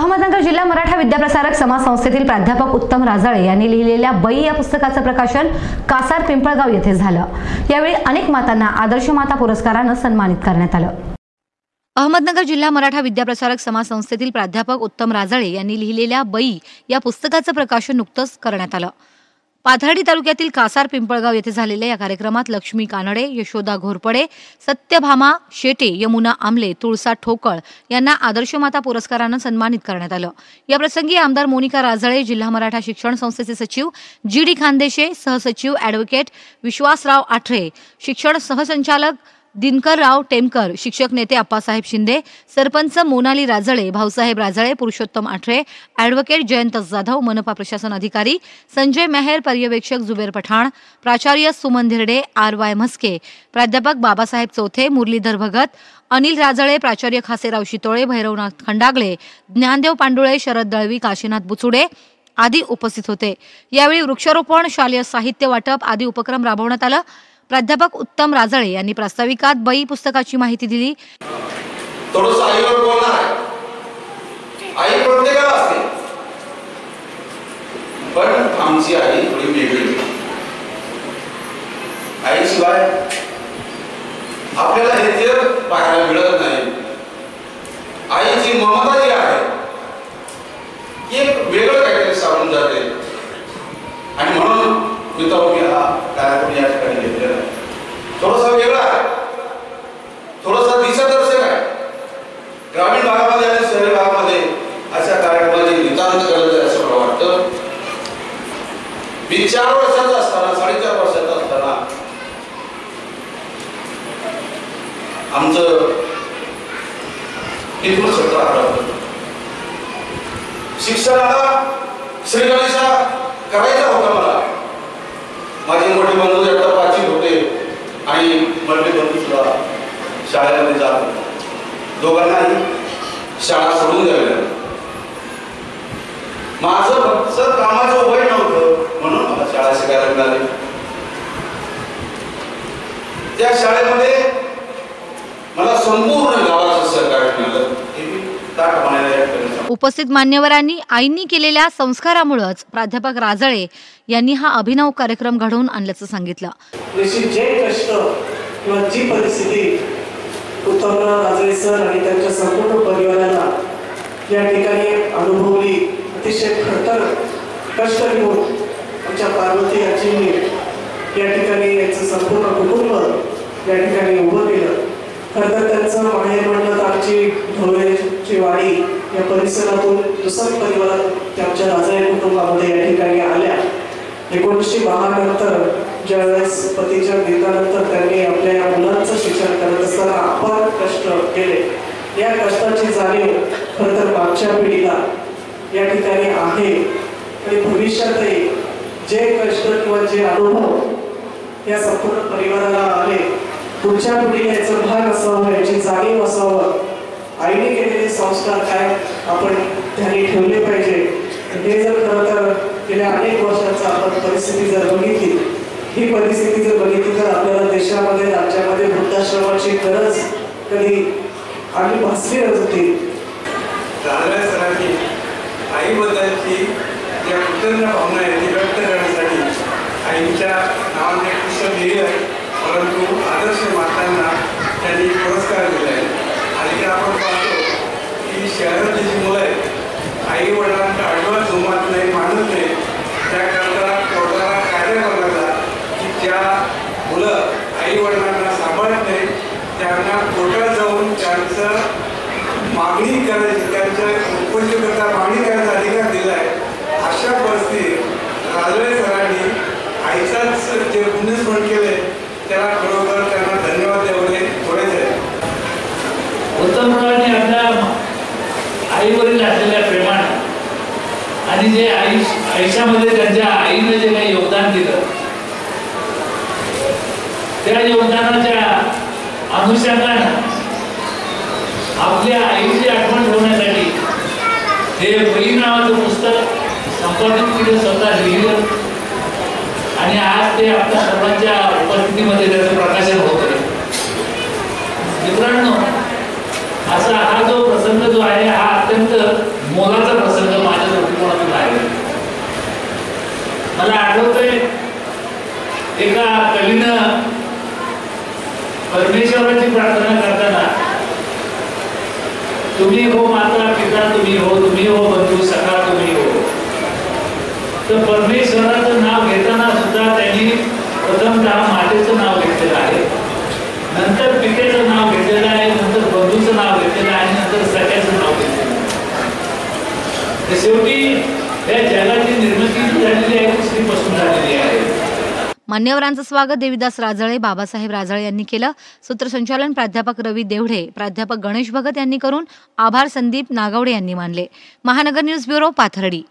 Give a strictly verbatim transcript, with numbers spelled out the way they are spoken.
अहमदनगर जिल्हा मराठा विद्याप्रसारक समाज संस्थेतील प्राध्यापक उत्तम राजाळे यांनी लिहिलेल्या बई या पुस्तकाचं प्रकाशन कासार पिंपळगाव येथे झालं। यावेळी अनेक मातांना आदर्श माता पुरस्काराने सन्मानित करण्यात आलं। अहमदनगर जिल्हा मराठा विद्याप्रसारक समाज संस्थेतील प्राध्यापक उत्तम राजाळे यांनी लिहिलेल्या बई या पुस्तकाचं प्रकाशन नुकतंच करण्यात आलं। पाथर्डी तालुक्यातील कासार पिंपळगाव येथे झालेल्या या कार्यक्रमात लक्ष्मी कानडे, यशोदा घोरपडे, सत्यभामा शेटे, यमुना आमले, तुळसा ठोकळ यांना आदर्श माता पुरस्काराने सन्मानित करण्यात आलं। या प्रसंगी आमदार मोनिका राजाळे, जिल्हा मराठा शिक्षण संस्थेचे सचिव जी डी खानदेशे, सहसचिव ॲडव्होकेट विश्वासराव आठरे, शिक्षण सहसंचालक दिनकरराव टेमकर, शिक्षक नेते अप्पासाहेब शिंदे, सरपंच मोनाली राजाळे, भाऊसाहेब राजाळे, पुरुषोत्तम आठरे, ॲडव्होकेट जयंत जाधव, मनपा प्रशासन अधिकारी संजय मेहर, पर्यवेक्षक जुबेर पठाण, प्राचार्य सुमन धिरडे, आर वाय म्हस्के, प्राध्यापक बाबासाहेब चौथे, मुरलीधर भगत, अनिल राजाळे, प्राचार्य खासेराव शितोळे, भैरवनाथ खंडागळे, ज्ञानदेव पांडुळे, शरद दळवी, काशीनाथ बुचुडे आदी उपस्थित होते। यावेळी वृक्षारोपण, शालेय साहित्य वाटप आदी उपक्रम राबवण्यात आला। प्राध्यापक उत्तम राजाळे यांनी प्रास्ताविकात बई पुस्तकाची माहिती दिली। थोडंसं आईवर बोलणार आहे। आई प्रत्येकाला असते, पण आमची आई थोडी वेगळी। आईशिवाय आपल्याला हे जग पाहायला मिळत नाही। आईची ममता जी आहे ती एक वेगळं काहीतरी सावरून जाते आणि म्हणून मी तो की हा कार्यक्रम या ठिकाणी घेतलेला थोडासा वेगळा आहे, थोडासा दिशादर्शक आहे। ग्रामीण भागामध्ये आणि शहरी भागामध्ये अशा कार्यक्रमाची नितांत गरज आहे असं मला वाटतं। मी चार वर्षाचा असताना साडेचार वर्षाचा असताना आमचं इथून सत्र हरवलं। शिक्षणाला श्रीगणेशा करायचा होता मला। माझे मोठे बंधू एकदा पाचवीत होते आणि मोठे बंधू सुद्धा शाळेमध्ये जात होते। दोघांनाही शाळा सोडून द्यावी लागली। माझं फक्त कामाचं वय नव्हतं म्हणून मला शाळा शिकायला मिळाली। त्या शाळेमध्ये मला संपूर्ण गावाचं सहकार्य मिळालं। उपस्थित मान्यवरांनी आईंनी केलेल्या संस्कारामुळेच प्राध्यापक राजाळे यांनी हा अभिनव कार्यक्रम घडवून आणल्याचं सांगितलं। जे कष्ट किंवा जी परिस्थिती उत्तम राजाळे सर आणि त्यांच्या संपूर्ण परिवाराला या ठिकाणी अनुभवली, अतिशय खडतर कष्ट घेऊन आमच्या पार्वती आजींनी या ठिकाणी यांचं संपूर्ण कुटुंब या ठिकाणी उभं केलं। खरं तर त्यांचं माहेर म्हणलं तर आमची ढोळेची वाडी या परिसरातून दुसऱ्या परिवारात आमच्या राजाळे कुटुंबामध्ये या ठिकाणी आल्या। एकोणीसशे बारा नंतर ज्यावेळेस पतीच्या मृत्यूनंतर त्यांनी आपल्या या मुलांचं शिक्षण करत असताना अपार कष्ट केले। या कष्टाची जाणीव खरं तर मागच्या पिढीला या ठिकाणी आहे आणि भविष्यातही जे कष्ट किंवा जे अनुभव या संपूर्ण परिवाराला आले, पुढच्या पिढीला याचं भान असावं, याची जाणीव असावं, आईने केलेले संस्कार काय आपण त्यांनी ठेवले पाहिजे। हे जर खरं तर गेल्या अनेक वर्षांचा आपण परिस्थिती जर बघितली, ही परिस्थिती जर बघितली तर आपल्याला देशामध्ये राज्यामध्ये वृद्धाश्रमाची गरज कधी आम्ही भासली होती। राजाळे सरांनी आईबद्दलची ज्या कृतज्ञ भावना आहे ती व्यक्त करण्यासाठी आईच्या नावाने एक पुस्तक लिहिलं आहे, परंतु आदर्श मातांना त्यांनी पुरस्कार दिला आहे। आणि आपण पाहतो की शहरातली जी मुलं आहेत आई वडिलांचा आडवा जोमात नाही, मानत नाही, त्याकरता पोटाला कार्य करण्याचा की ज्या मुलं आई वडिलांना सांभाळत नाही त्यांना कोर्टात जाऊन त्यांचं मागणी करायची, त्यांच्या उपयोगिता मागणी करायचा अधिकार दिला आहे। अशा परिस्थितीत राजाळे सरांनी आईचाच जे पुण्यस्मरण केले त्याला खरोखर त्यांना धन्यवाद द्यावे थोडेच आहे। उत्तम रावांनी आपल्या आईवरील असलेल्या प्रेमाने आणि जे आई आयुष्यामध्ये त्यांच्या आईने जे काही योगदान दिलं त्या योगदानाच्या अनुषंगाने आपल्या आईची आठवण ठेवण्यासाठी हे बई नावाचं पुस्तक संपादित केलं, स्वतः लिहिलं आणि आज ते आपल्या सर्वांच्या उपस्थितीमध्ये त्याचं प्रकाशन होत आहे। मित्रांनो, असा हा जो प्रसंग जो आहे हा अत्यंत मोलाचा प्रसंग माझ्या दृष्टिकोनातून आहे. मला आठवतंय एका कवीनं परमेश्वराची प्रार्थना करताना, तुम्ही हो माता पिता तुम्ही हो, तुम्ही हो बंधू सखा तुम्ही हो, तर परमेश्वराचं नाव घेताना सुद्धा त्यांनी प्रथमतः मातेचं नाव घेतलेलं आहे, नंतर पितेचं नाव घेतलेलं आहे, नंतर बंधूचं नाव घेतलेलं आहे, नंतर सख्याचं नाव घेतलेलं आहे. शेवटी या जगाची निर्मिती झालेली आहे ती स्त्रीपासून झालेली आहे. मान्यवरांचं स्वागत देवीदास राजळे, बाबासाहेब राजळे यांनी केलं. सूत्रसंचालन प्राध्यापक रवी देवढे, प्राध्यापक गणेश भगत यांनी करून आभार संदीप नागवडे यांनी मानले. महानगर न्यूज ब्युरो, पाथर्डी.